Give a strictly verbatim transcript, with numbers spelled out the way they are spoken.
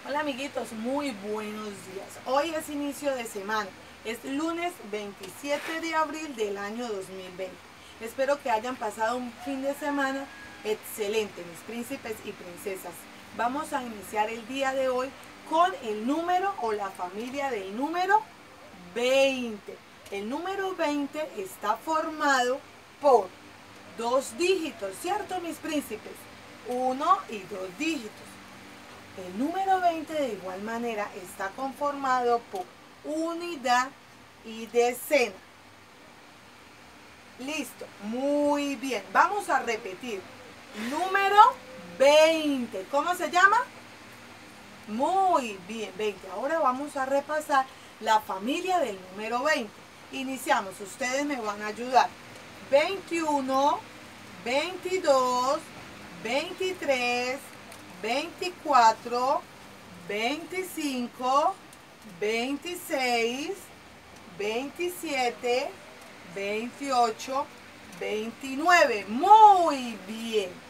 Hola amiguitos, muy buenos días. Hoy es inicio de semana, es lunes veintisiete de abril del año dos mil veinte. Espero que hayan pasado un fin de semana excelente, mis príncipes y princesas. Vamos a iniciar el día de hoy con el número o la familia del número veinte. El número veinte está formado por dos dígitos, ¿cierto, mis príncipes? Uno y dos dígitos. El número veinte de igual manera está conformado por unidad y decena. Listo, muy bien. Vamos a repetir. Número veinte. ¿Cómo se llama? Muy bien, veinte. Ahora vamos a repasar la familia del número veinte. Iniciamos, ustedes me van a ayudar. veintiuno, veintidós, veintitrés, veinticuatro, veinticinco, veintiséis, veintisiete, veintiocho, veintinueve. Muy bien.